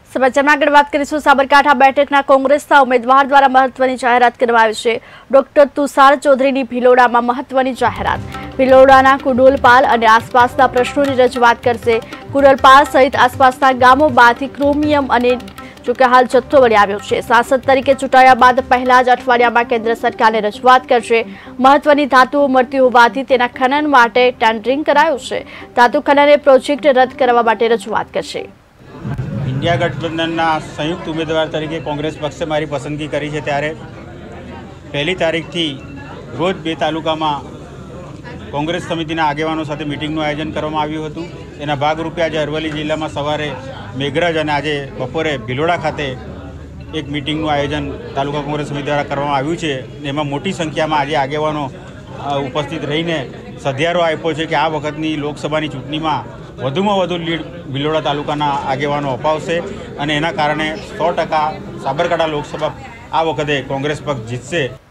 સમાચારમાં આગળ વાત કરીશું। સાબરકાંઠા બેઠકના કોંગ્રેસના ઉમેદવાર દ્વારા મહત્વની જાહેરાત કરવામાં આવી છે। ડોક્ટર તુષાર ચૌધરીની ભિલોડામાં મહત્વની જાહેરાત। ભિલોડાના કુડોલપાલ અને આસપાસના પ્રશ્નોની રજૂઆત કરશે। કુડોલપાલ સહિત આસપાસના ગામોમાંથી ક્રોમિયમ અને જોકે હાલ જથ્થો મળી આવ્યો છે। સાંસદ તરીકે ચૂંટાયા બાદ પહેલા જ અઠવાડિયામાં કેન્દ્ર સરકારને રજૂઆત કરશે। મહત્વની ધાતુઓ મળતી હોવાથી તેના ખનન માટે ટેન્ડરિંગ કરાયું છે। ધાતુ ખનન પ્રોજેક્ટ રદ કરવા માટે રજૂઆત કરશે। इंडिया गठबंधनના સંયુક્ત ઉમેદવાર તરીકે કોંગ્રેસ પક્ષે મારી પસંદગી કરી છે ત્યારે પહેલી તારીખથી રોજ બે તાલુકામાં કોંગ્રેસ સમિતિના આગેવાનો સાથે મિટિંગનું આયોજન કરવામાં આવ્યું હતું। એના ભાગરૂપે આજે અરવલ્લી જિલ્લામાં સવારે મેઘરજ અને આજે બપોરે ભિલોડા ખાતે એક મિટિંગનું આયોજન તાલુકા કોંગ્રેસ સમિતિ દ્વારા કરવામાં આવ્યું છે। એમાં મોટી સંખ્યામાં આજે આગેવાનો ઉપસ્થિત રહીને સધિયારો આપ્યો છે કે આ વખતની લોકસભાની ચૂંટણીમાં વધુમાં વધુ લીડ ભિલોડા તાલુકાના આગેવાનો અપાવશે અને એના કારણે 100% સાબરકાંઠા લોકસભા આ વખતે કોંગ્રેસ પક્ષ જીતશે।